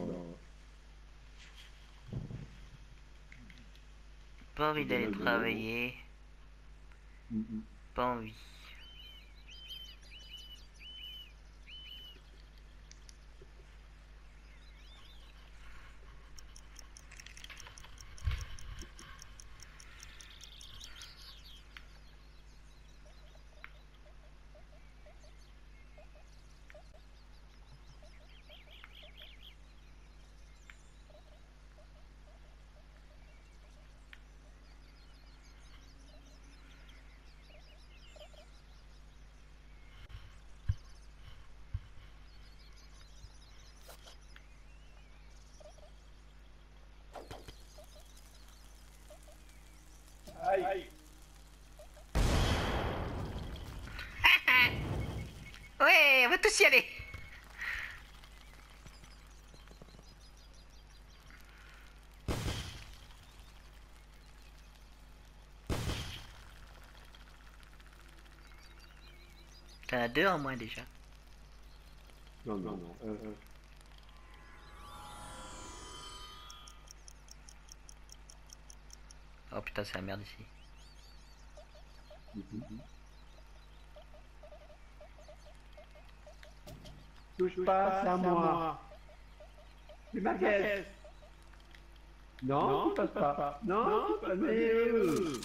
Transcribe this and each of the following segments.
Pas envie d'aller travailler. Pas envie. Aïe. Ouais, on va tous y aller. T'en as deux en moins déjà. Non. Oh putain, c'est la merde ici. Touche pas, c'est à moi. C'est ma caisse. Non, tu passes pas. Non, tu passes pas.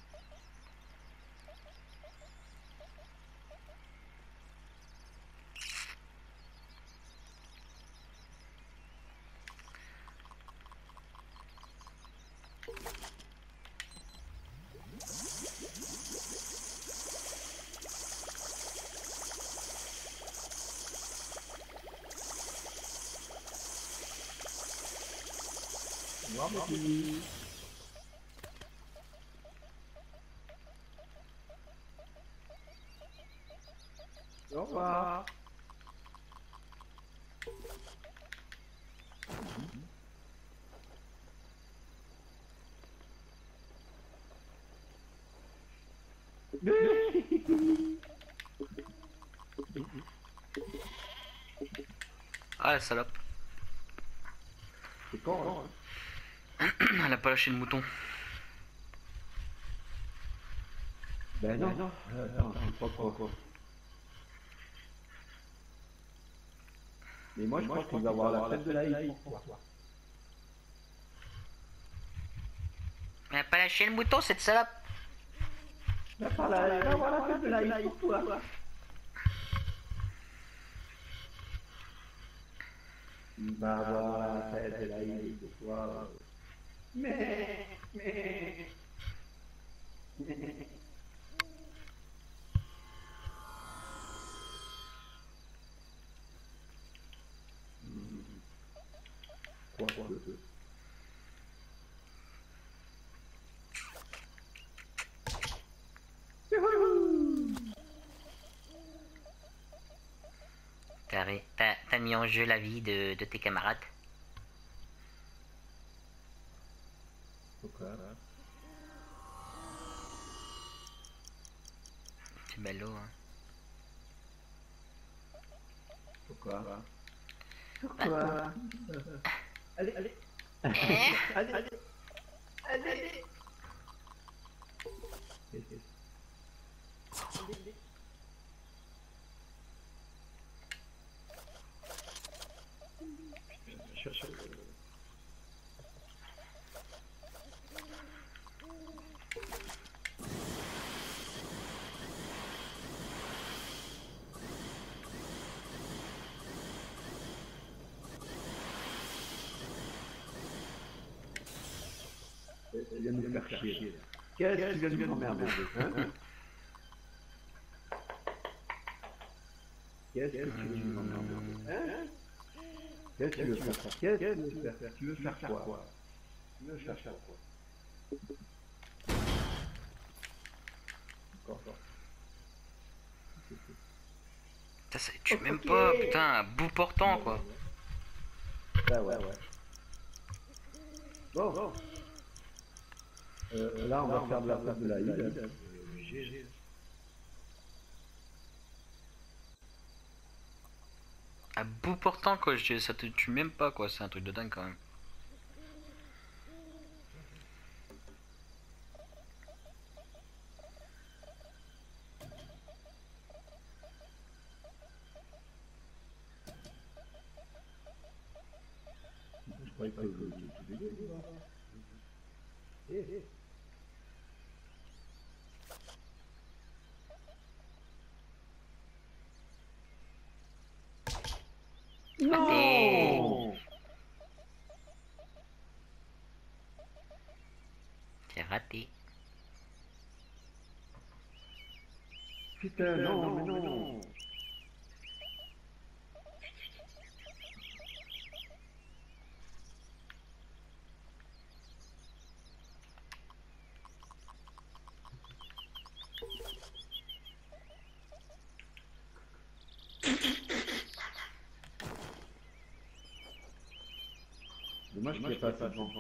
Au revoir, petit. Au revoir. Ah la salope. C'est quand, hein? Elle a pas lâché le mouton. Ben non. Attends, je sais pas quoi. Mais moi, je crois qu'il va avoir la fête de la haie pour toi. Elle a pas lâché le mouton cette salope. Il va avoir la fête de la haie pour toi. Il va avoir la fête de la haie pour toi. Mais. Quoi. T'as mis en jeu la vie de tes camarades. Pourquoi? C'est ballot, hein. Pourquoi? Allez. Allez. Tu viens de nous faire chier. Qu'est-ce que tu viens de nous emmerder, hein? Qu'est-ce que tu veux nous emmerder, hein? Qu'est-ce que tu veux faire? Tu veux faire quoi? Tu veux faire quoi? Encore. Ça tue même pas, putain, à bout portant quoi. Ouais. Bon. Là, on va faire de la fête de la île. À bout portant quoi, ça te tue même pas quoi, c'est un truc de dingue quand même. Je croyais que tu dégueules, là. Raté. Non! C'est raté. Putain, non, mais non! Dommage qu'il n'y ait pas assez de vent.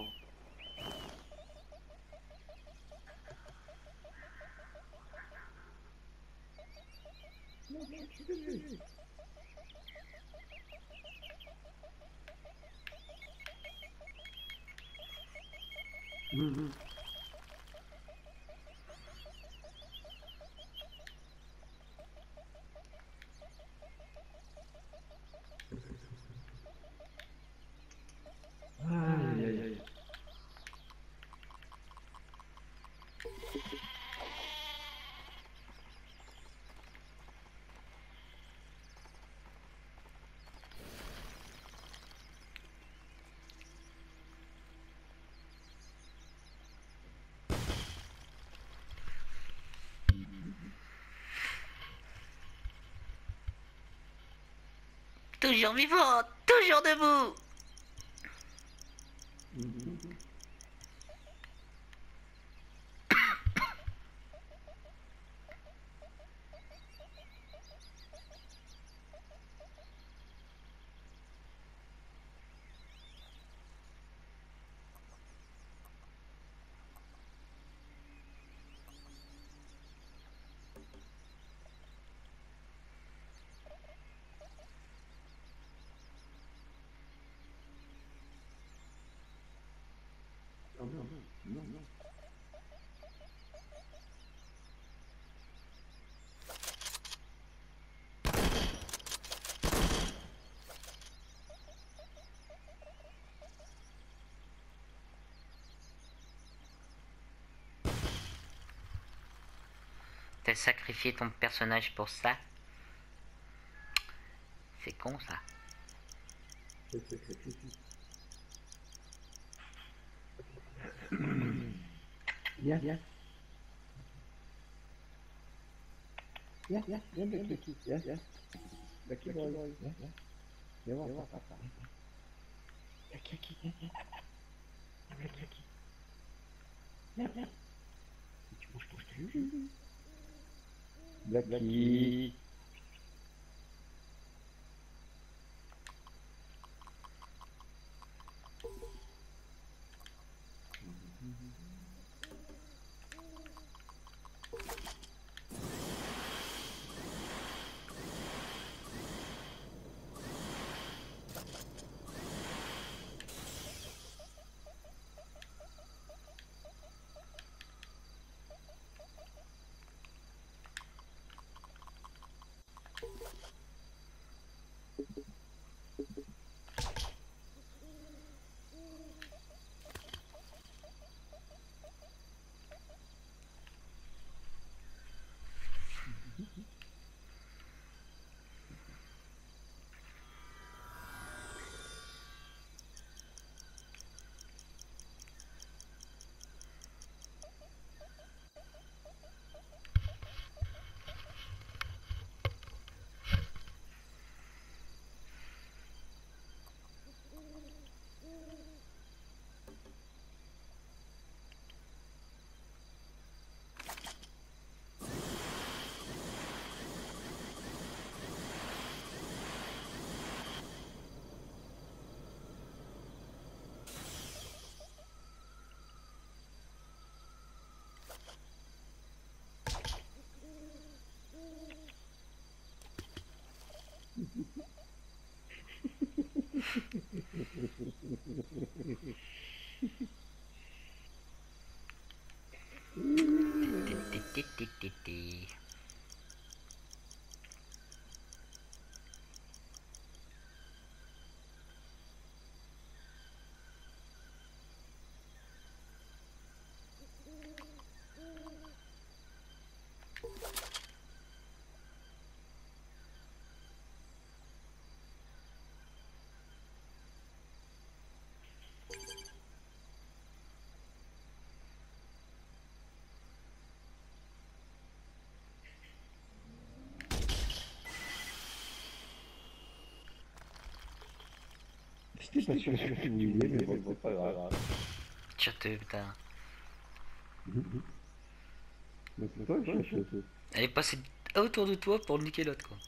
Aïe, aïe, aïe. Toujours vivant, toujours debout. Non, non, non, non. T'as sacrifié ton personnage pour ça? C'est con ça. Viens, viens. Viens, viens, viens, Becky, viens, viens. Becky boy, viens, viens. Viens voir papa. Becky, viens, viens. Becky. Viens, viens. Tu manges ton jus. Becky. C'était pas sûr que tu voulais, mais bon, c'est pas grave. Tire-te, putain. Mais c'est toi que je fais. Elle est passée autour de toi pour niquer l'autre, quoi.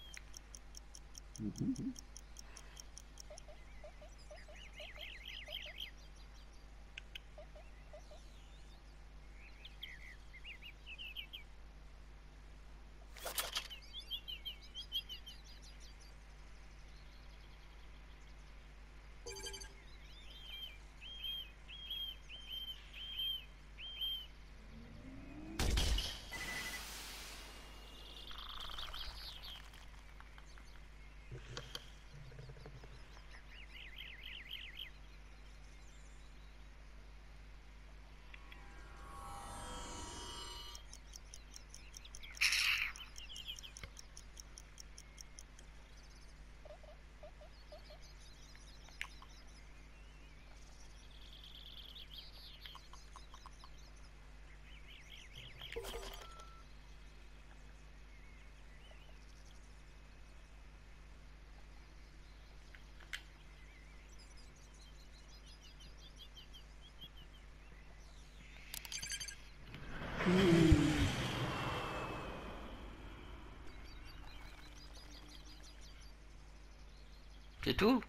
C'est tout?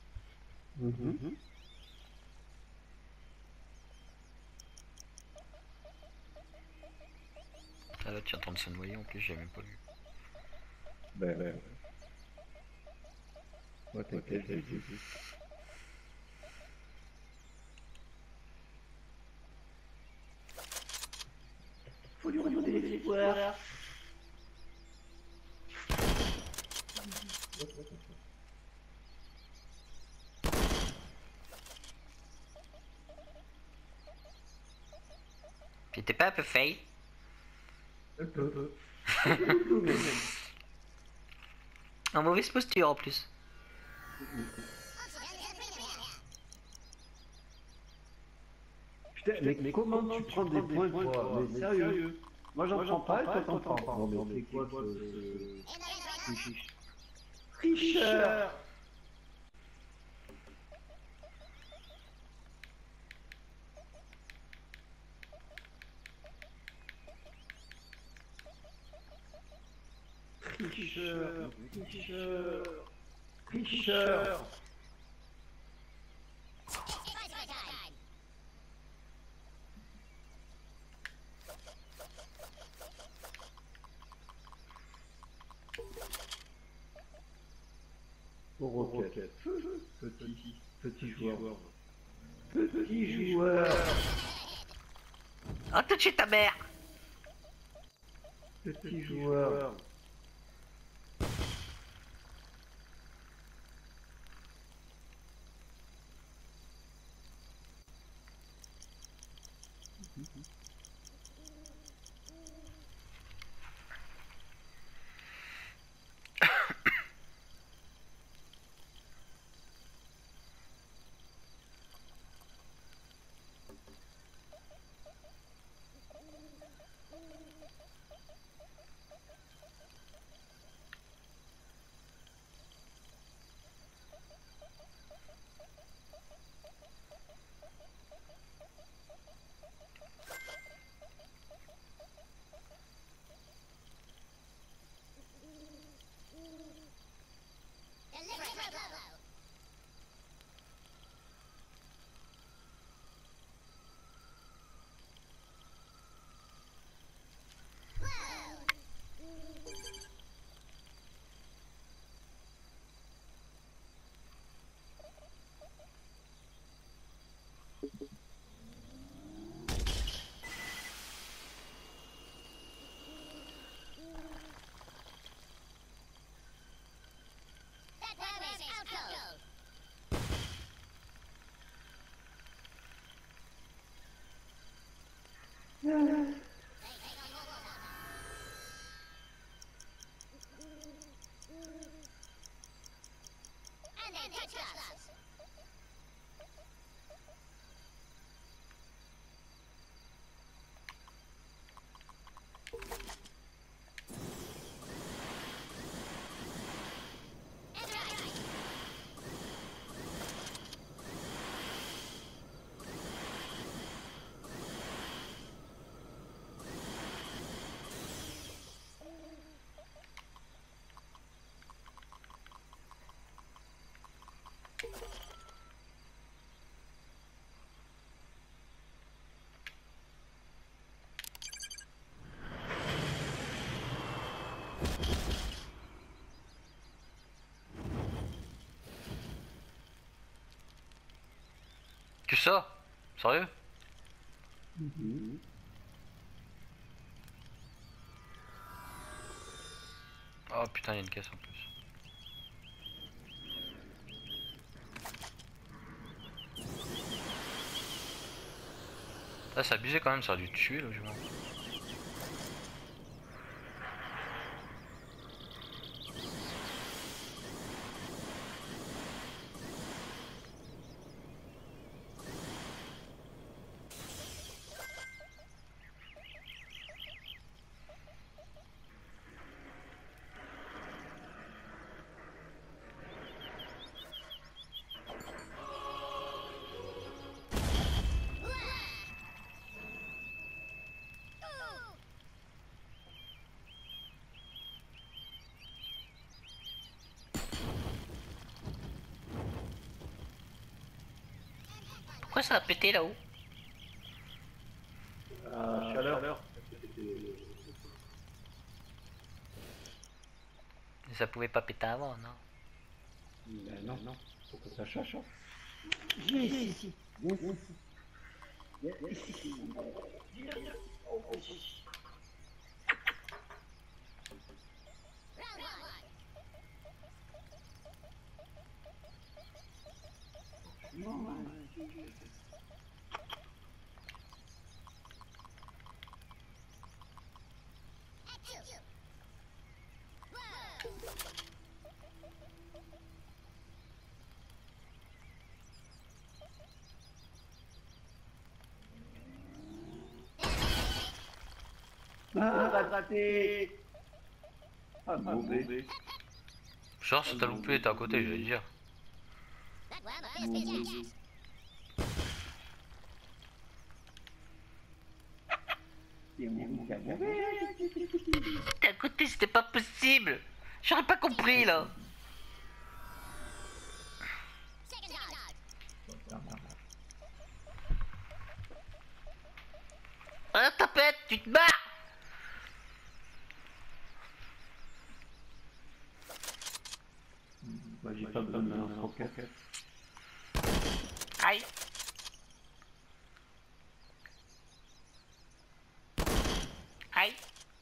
Ah là, tu es en train de se noyer en plus, j'ai même pas vu. Ben. Ouais, t'inquiète, j'ai vu. Faut lui redonner les pouvoirs. Puis t'es pas un peu fail? Un peu. En mauvaise posture en plus. Putain, mais comment tu prends des points, toi? Mais sérieux? Moi, j'en prends pas, et toi, t'en prends. Non, mais c'est quoi ce... Tricheur! Tricheur! Tricheur! Tricheur! Roquette. Petit joueur. Petit joueur. Oh, tout de suite ta mère! Petit joueur. ça? Sérieux? Oh putain, il y a une caisse en plus. Ah, c'est abusé quand même, ça a dû tuer le jument. Pourquoi ça a pété là-haut? Chaleur. Ça pouvait pas péter avant, non? Non. Faut que ça chauffe. Viens ici. Raté. Ah, mauvais. Genre, si t'as loupé, t'es à côté, j'allais dire. T'es à côté, c'était pas possible. J'aurais pas compris là. Ah, tapette, tu te barres. Moi, j'ai pas besoin d'un rocket. Aïe. Aïe.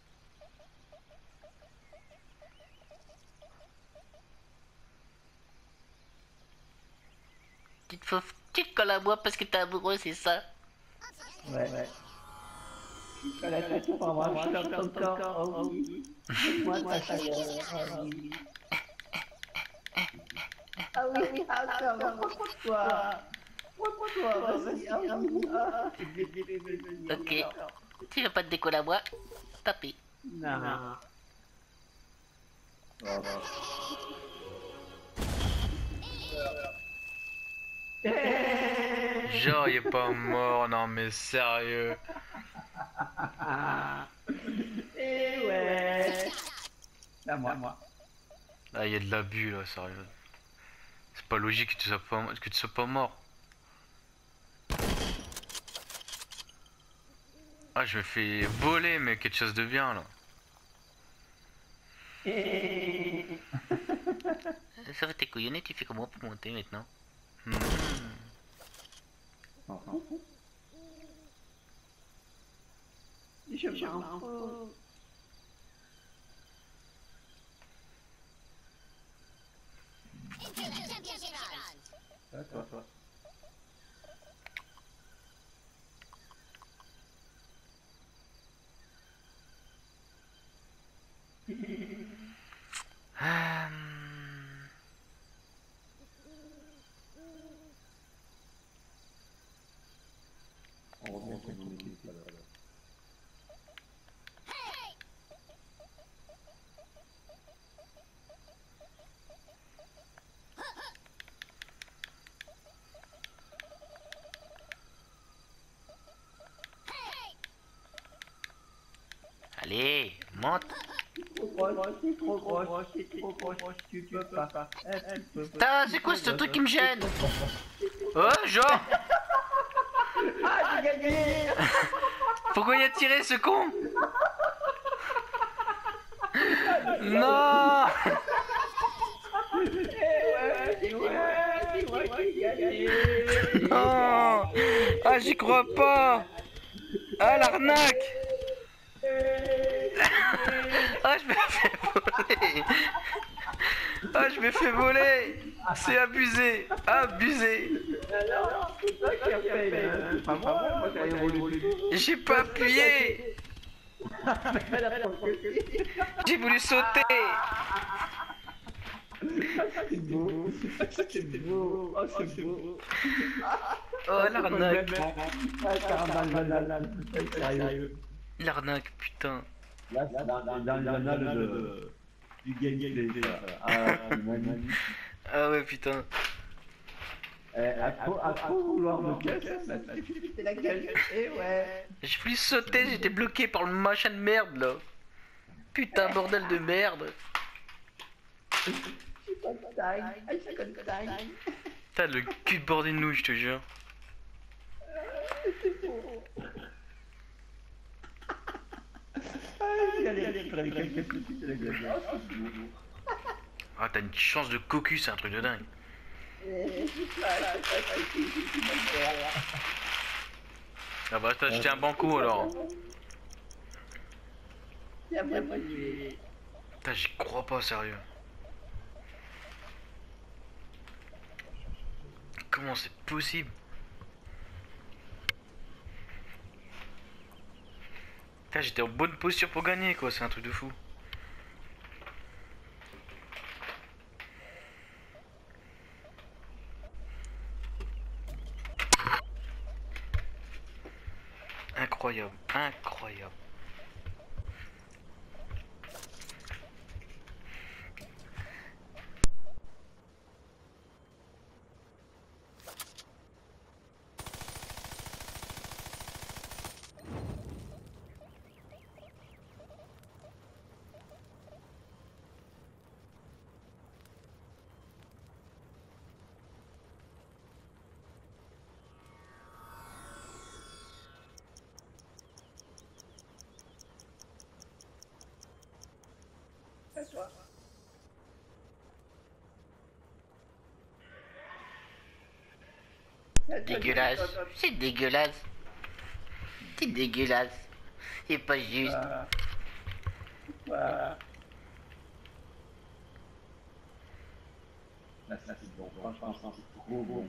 Tu te colles à moi parce que t'es amoureux, c'est ça? Ouais. La tête pour avoir un chaleur comme ça. Oh oui. Moi, ta chaleur. Oh oui. Ah oui, toi. Vas-y. Ok. Tu veux pas te décoller à moi? Tapez. Non. Genre, il est pas mort, non mais sérieux. Eh ouais. À moi. Là, il y a de l'abus là, sérieux. C'est pas logique que tu sois pas mort. Ah, je me fais voler, mais quelque chose de bien là. Ça va, t'es couillonné, tu fais comment pour monter maintenant? Je m'en fous. Toi. On revient sur mon équipe alors. Allez, monte. Trop gros, tu peux pas. Putain, c'est quoi ce truc qui me gêne? Oh, genre. Ah, j'ai gagné. Pourquoi il a tiré ce con? Non. Ouais, j'ai gagné. Non. Ah, j'y crois pas. Ah, l'arnaque. Ah, je me fais voler. Ah, je me fais voler. C'est abusé. Abusé. Alors, c'est toi qui as fait, c'est pas moi, moi j'ai rien volé du tout. J'ai pas appuyé. Elle a pas compris. J'ai voulu sauter. C'est beau, c'est beau, oh c'est beau. Oh, l'arnaque. Ah, caramel banane, sérieux. L'arnaque, putain. Là, c'est dans les annales du gameplay, ça. Ah, c'est magnifique. Ah ouais, putain. À trop vouloir me casser, ça t'es la gueule. Eh ouais. J'ai voulu sauter, j'étais bloqué par le machin de merde là. Putain, bordel de merde. Putain, le cul de bord d'une nouille, je te jure. Ah, t'as une chance de cocu, c'est un truc de dingue. Ah bah, t'as acheté un banco alors. Putain, j'y crois pas, sérieux. Comment c'est possible? Putain, j'étais en bonne posture pour gagner, quoi, c'est un truc de fou. Incroyable, incroyable. Dégueulasse, c'est dégueulasse. C'est dégueulasse. C'est pas juste. Là, c'est bon, franchement, c'est trop bon.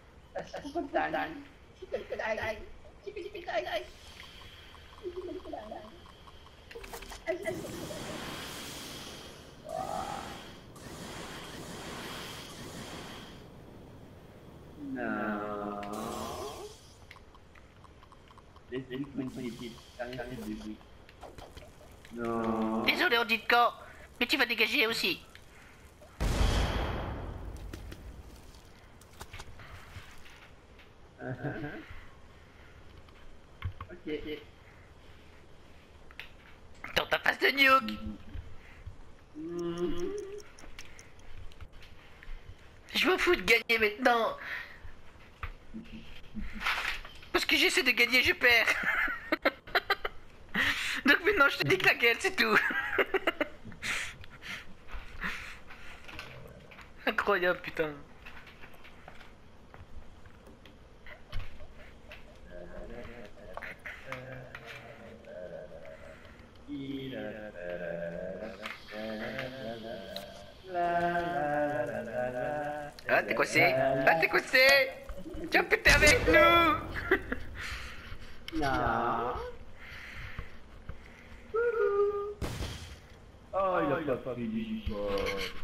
Non. Laisse-lui tranquille, t'as rien fait de lui. Non. Désolé, on dit de camp, mais tu vas dégager aussi. Ok. Dans ta face de nuke. Je m'en fous de gagner maintenant. Parce que j'essaie de gagner, je perds. Donc maintenant je te dis que la gueule, c'est tout. Incroyable, putain. Ah, t'es coincé. Ah, t'es coincé. Tu vas péter avec nous. Non. Oh, il a pas pris du sport.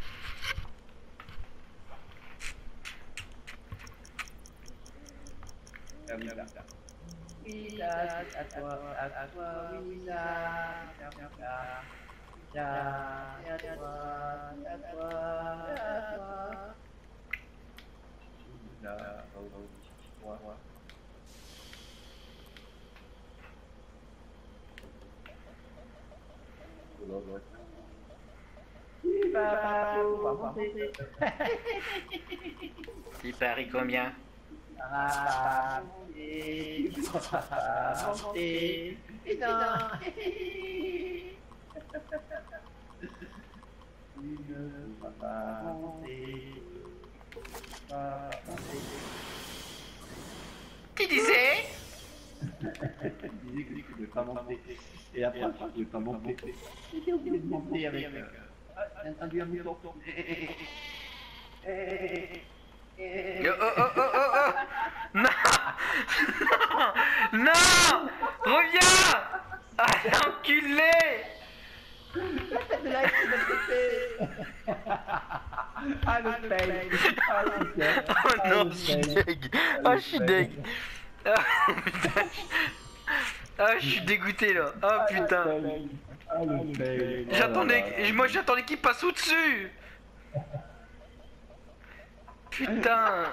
Lisa, à toi, Lisa, à toi. Il parie combien? Tu disais? Il disait que tu pouvais pas monter. Et après, tu pouvais pas monter. J'étais obligé de monter avec un mouton. Oh, oh, oh, oh, oh, oh. Non. Non. Non. Reviens. Ah, enculé. Ah le fail. Oh non, je suis deg. Ah, je suis deg. Ah, putain. Ah, je suis dégoûté là. Oh putain. Ah le fail. J'attendais, moi j'attendais qu'il passe au-dessus. Putain.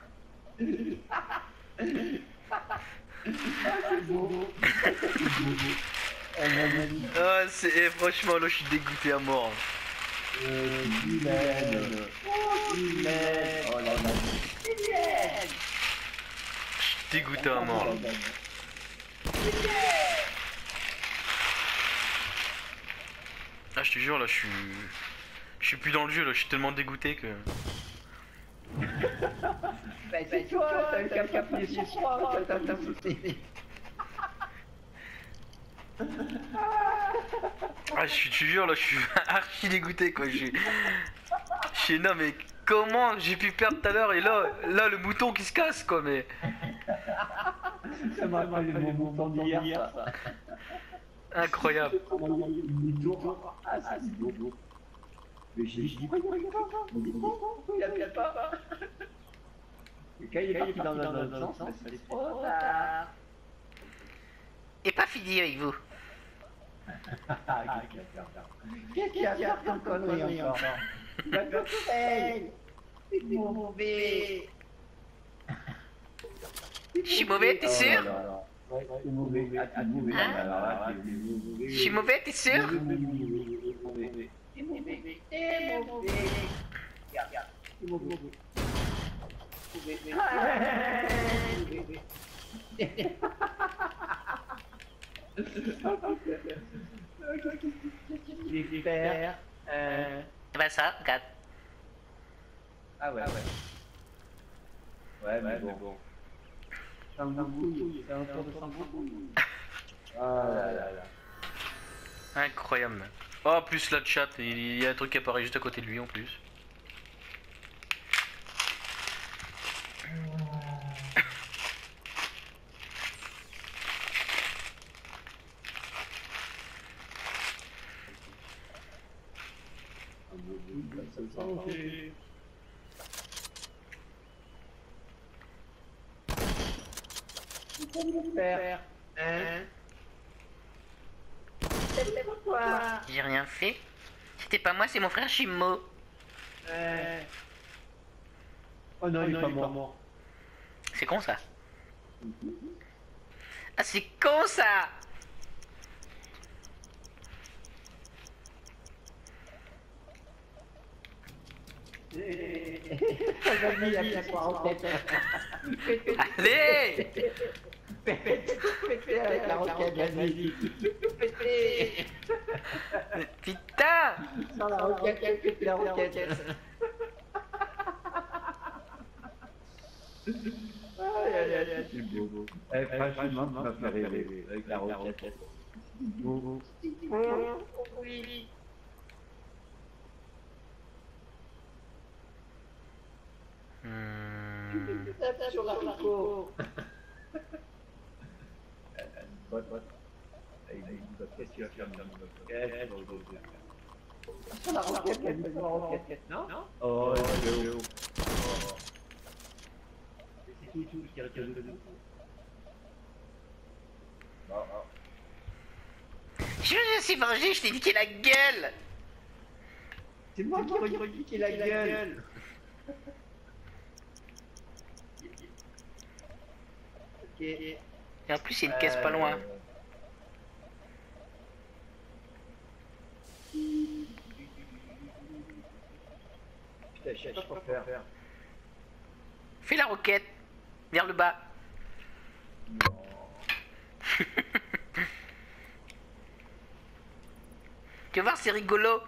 Ah, c'est franchement là, je suis dégoûté à mort. Guylaine. Oh là là. Je suis dégoûté à mort. Là. Ah, je te jure là, je suis plus dans le jeu là, je suis tellement dégoûté que. Bah c'est toi, t'as eu qu'à appuyer sur 3, t'as foutu. Ah, je te jure là, je suis archi dégoûté quoi. Je suis non mais comment j'ai pu perdre tout à l'heure et là le mouton qui se casse quoi mais. Ça m'a rappelé mon mouton d'hier ça. Incroyable. Ah c'est beau. Mais j'ai dit quoi il appelle pas. Et quand il est parti dans l'autre sens, c'est trop tard. Et pas fini avec vous. Qu'est-ce qu'il y a à faire comme connerie encore? C'est mauvais. Je suis mauvais, t'es sûr? Je suis mauvais, t'es sûr? Bah ça, regarde. Ah ouais. Ouais, mais bon. C'est un beaucoup, c'est un tour de Sangoku. Ah là là là. Incroyable. Oh, plus la chat, il y a un truc qui apparaît juste à côté de lui en plus. Faire. C'était pourquoi? J'ai rien fait. C'était pas moi, c'est mon frère Shimo. Oh non, il est pas mort. C'est con ça. Ah, c'est con ça. Vas-y, il y a quoi en tête? Allez. Pétez avec la roquette, vas-y. Pétez. Putain. Sans la roquette, pétez la roquette. C'est beau. Franchement, ça m'a fait rêver avec la roquette. Beau. Oui. Sur la pico. Sur la roquette, il y a une roquette, non? Oh, c'est beau. C'est tout qui retient le dos. Je me suis vengé, je t'ai niqué la gueule. C'est moi qui ai niqué la gueule. Ok. Et en plus, il y a une caisse pas loin. Putain, je sais pas quoi faire. Fais la roquette. Vers le bas. Non. Tu vas voir, c'est rigolo.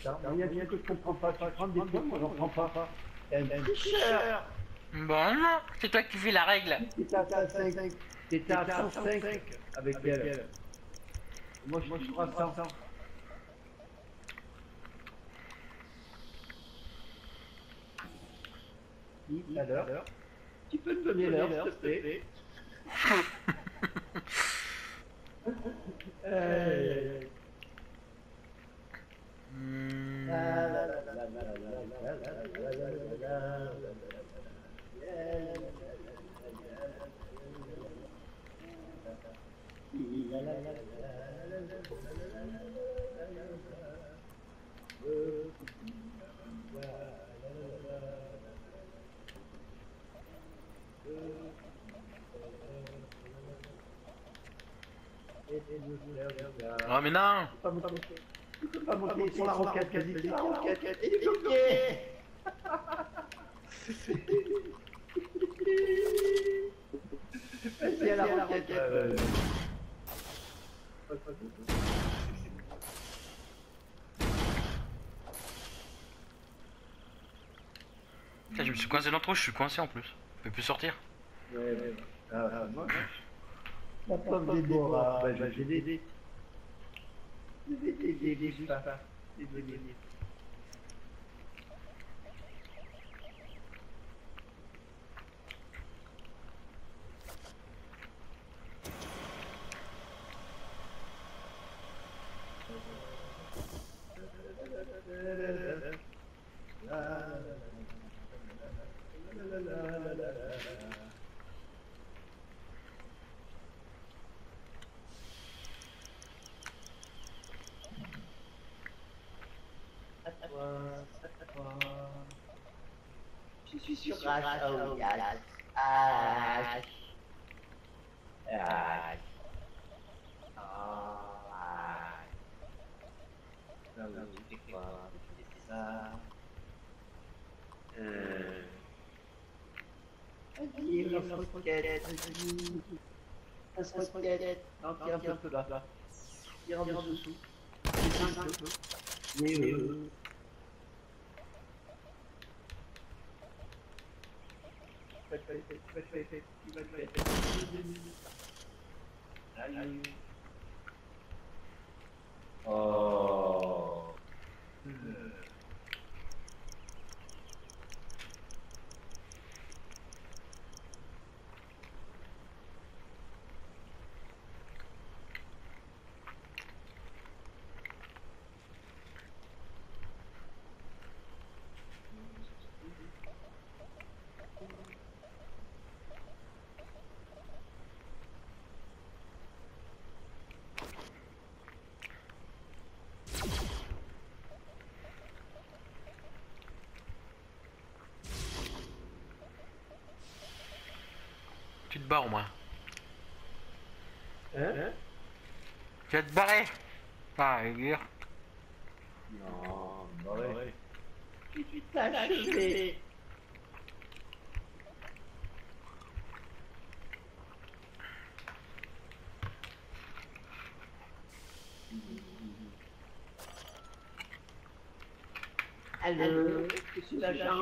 Il y a bien que je comprends pas. Tu prends des points, moi j'en prends pas. T'es un tricheur. Bon, non, c'est toi qui fais la règle. T'étais à 105. T'étais à 105 avec elle. Moi je suis à 100. Dis à l'heure. Tu peux me donner l'heure, s'il te plaît. Oh, mais non. Tu peux pas monter sur la roquette, vas-y, sur la roquette, il est bloqué. Vas-y à la roquette. Putain, je me suis coincé dans le trou, je suis coincé en plus. Je peux plus sortir. Ouais. Moi, la pomme Déborah, j'ai des Je suis sur H. Oh, yes. H. H. Là où tu fais quoi? Tu fais ça. Vas-y, lance-roquette. Lance-roquette. Non, tire un peu là. Tire en dessous. Tire un peu. Oui. Oh. Tu te barres au moins. Hein? Tu vas te barrer. Ah, rigueur. Non, ouais. Tu t'as achevé. Allô, je suis l'agent.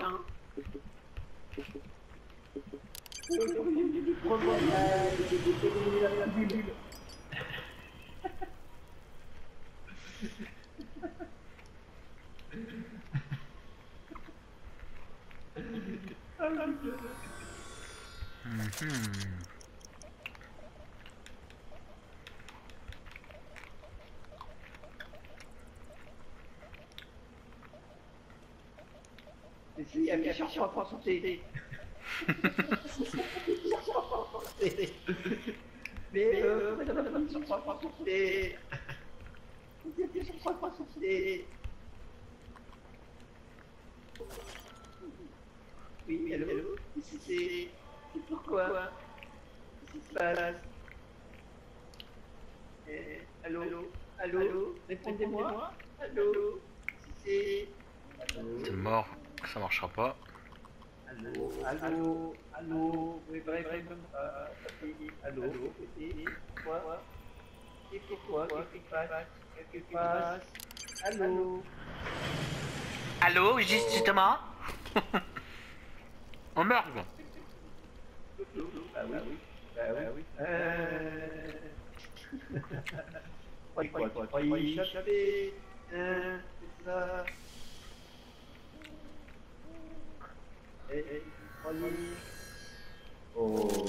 Il y a bien sûr sur la santé. Mais sur la santé. Sur la santé. Oui, allô? C'est pourquoi? Qu'est-ce qui se passe? Allô? Répondez-moi. Allô? C'est... T'es mort, ça marchera pas. Allô? Oui, bref, allô? C'est quoi? Qu'est-ce qui se passe? Qu'est-ce qui se passe? Allô. Allô, justement. Oh merde. Ah oui. Ah oui. Quoi, y échapper. C'est ça. Croyez. Oh.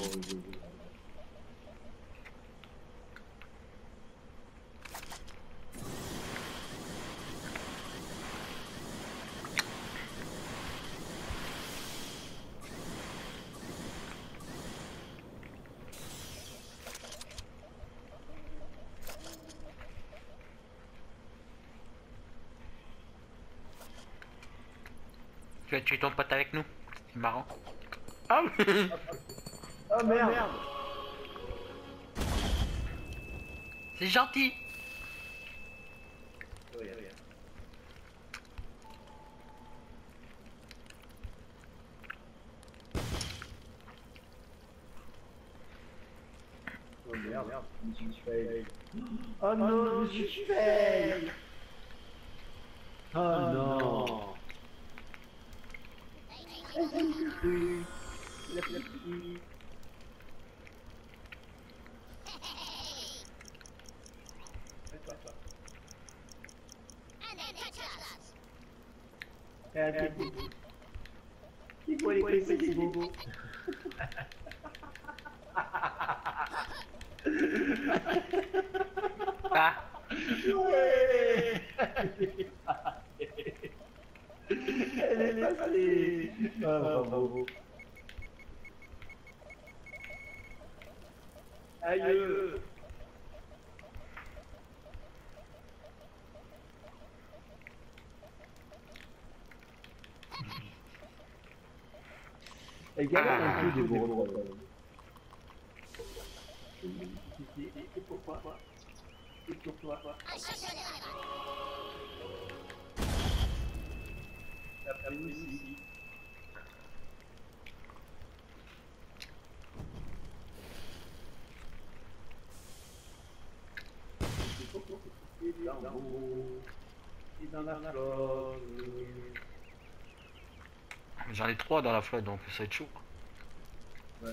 Tu vas tuer ton pote avec nous. C'est marrant. Ah oui. Oh merde. C'est gentil. Oh merde, je suis fail. Oh non, je suis fail. Oh non. La petite. Il faut les c'est beau. Ah. Ouais. Elle est passée. Ah, bravo. Aïe. Elle galère un peu de gros. C'est pourquoi? C'est pourquoi? La première ici. Et dans la flotte. J'en ai 3 dans la flotte, donc ça va être chaud. Ouais.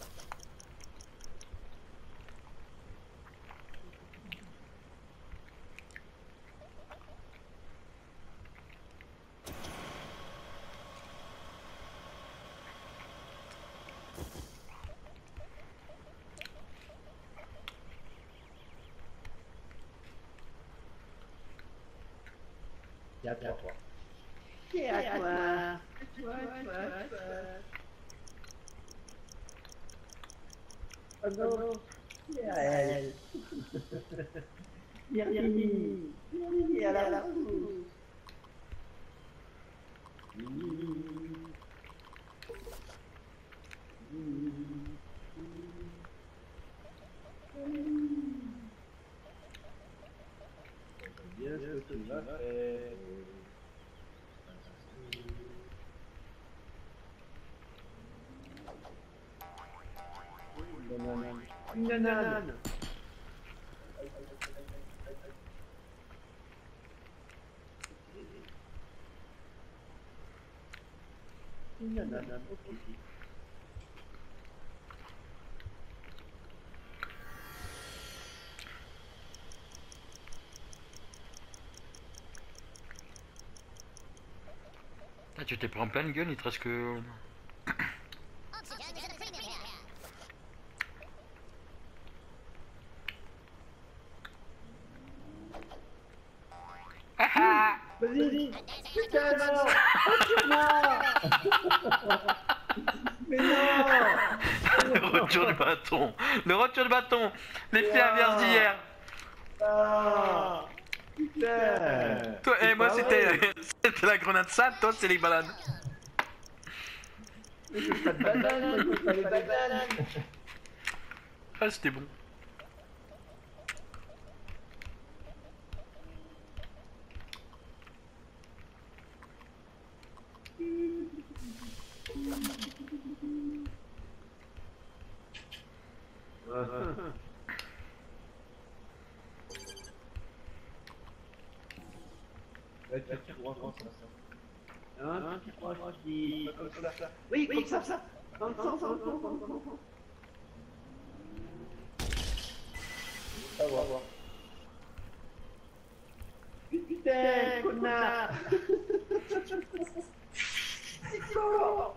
C'est à toi. C'est à toi. Oh non, c'est à elle. Virginie, Virginie à la pousse. Bien ce que tu vas faire. Une banane. Une banane, ok. Ah, tu t'es pris en pleine gueule, il te reste que... Ah. Vas-y, putain non, moi. Mais non. Le retour du bâton. Le retour du bâton. L'effet inverse d'hier. Ah, putain. Toi, C'est moi pas c'était vrai. c'était la grenade sale, toi c'est les bananes. Mais c'est pas de banane, moi, c'est pas les bananes. Ah, c'était bon. qui... Comme ça. Oui, comme ça. Dans le sens. Ça va. Putain, connard. C'est quoi?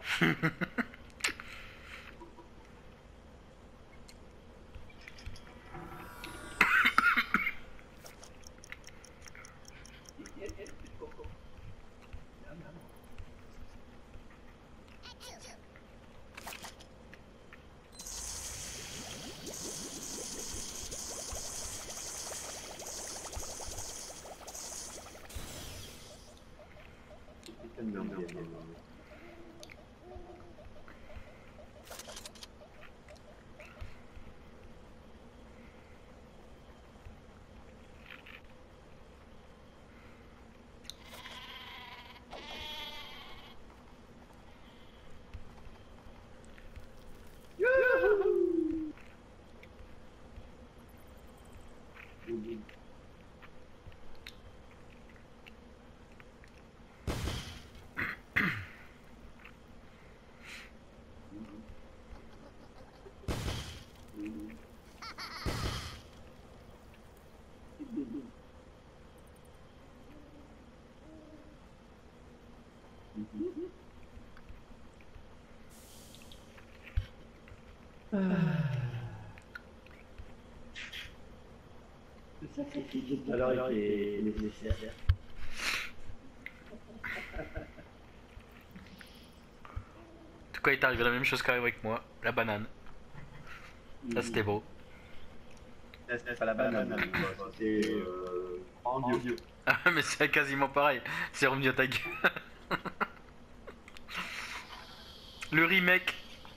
Le sacrifice de tout à l'heure était nécessaire. En tout cas, il est arrivé la même chose qu'arrive avec moi, la banane. Ça, c'était beau. C'est pas la banane, c'est en Dieu. Ah, mais c'est quasiment pareil. C'est revenu à ta gueule. Le remake.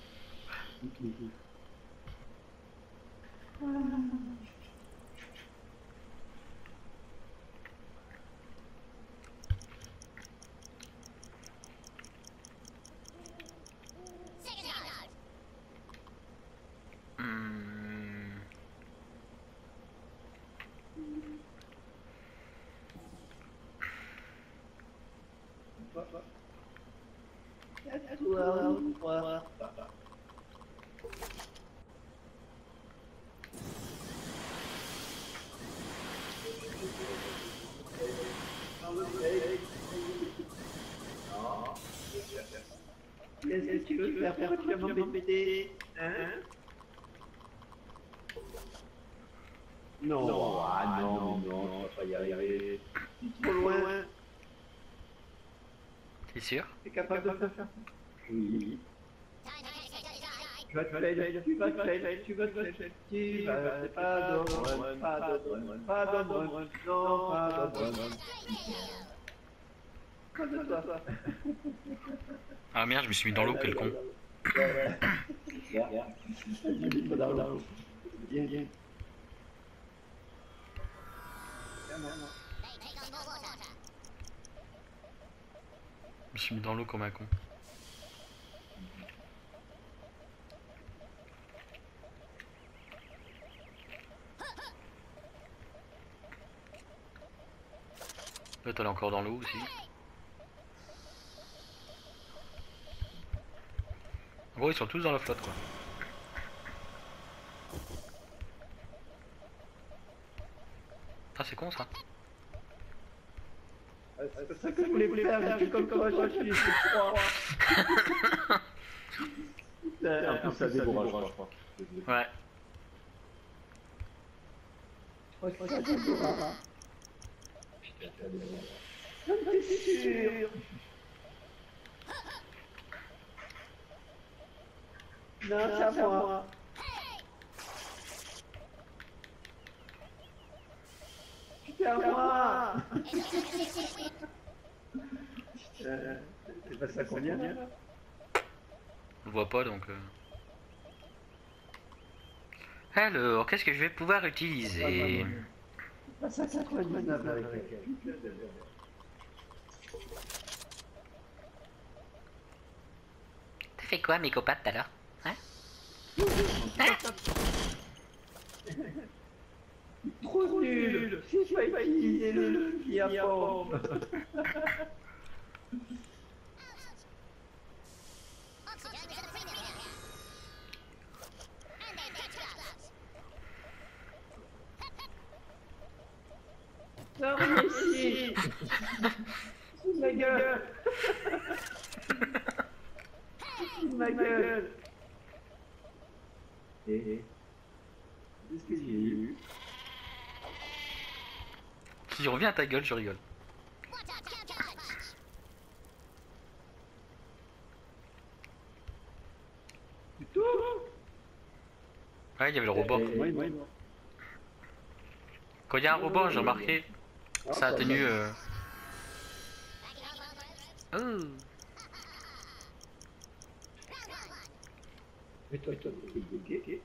Qu'est-ce que tu veux faire? Pourquoi tu vas m'embêter? Hein? Non, non, tu vas pas y arriver. Trop loin. T'es sûr? T'es capable de le faire? Oui. Tu vas te faire, tu vas te faire, tu vas te faire, tu vas pas de non, pas de toi. Ah merde, je me suis mis dans l'eau, quel con. Viens. Je me suis mis dans l'eau comme un con. L'autre elle est encore dans l'eau aussi. En gros ils sont tous dans la flotte quoi. Ah c'est con ça. C'est ça que je voulais faire, je suis comme toi, je suis froid. En plus ça débourage, je crois. Ouais. Ça débourage. Putain, ça débourage. J'en suis sûr. Non, c'est à moi. C'est à moi. C'est pas ça qu'on vient là? On le voit pas donc. Alors, qu'est-ce que je vais pouvoir utiliser? C'est pas ça qu'on vient avec elle. T'as fait quoi mes copains tout à l'heure? Hein? Trop nul. J'ai pas utilisé le fusil à pompe. Non, mais ici. Ma gueule. Ma gueule. Qu'est-ce que j'ai eu? Si reviens à ta gueule, je rigole. Tout. Ouais, il y avait le robot. Quand il y a un robot, j'ai remarqué, ça atténue. Oh. Mais toi, ok.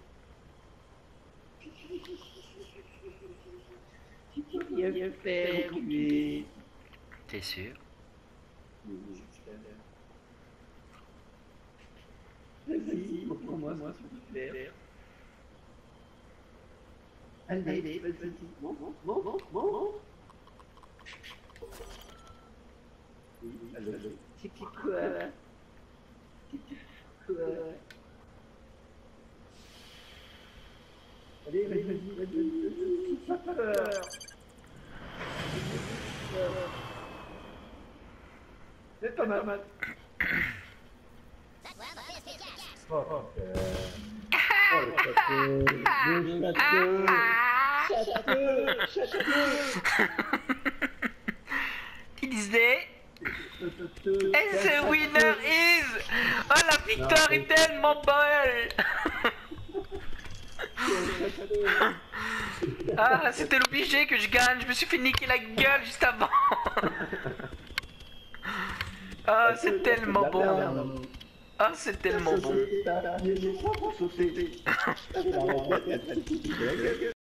Tu peux rien faire, lui. T'es sûr? Vas-y, reprends-moi, s'il te plaît. Allez, vas-y. Bon. Oui, allô. C'est quoi? Allez, vas-y. Pas peur. C'est pas mal. Oh, le château. Il disait. And the winner is. Oh, la victoire est tellement belle. Ah, c'était l'obligé que je gagne. Je me suis fait niquer la gueule juste avant. Ah, c'est tellement bon. Ah, c'est tellement bon.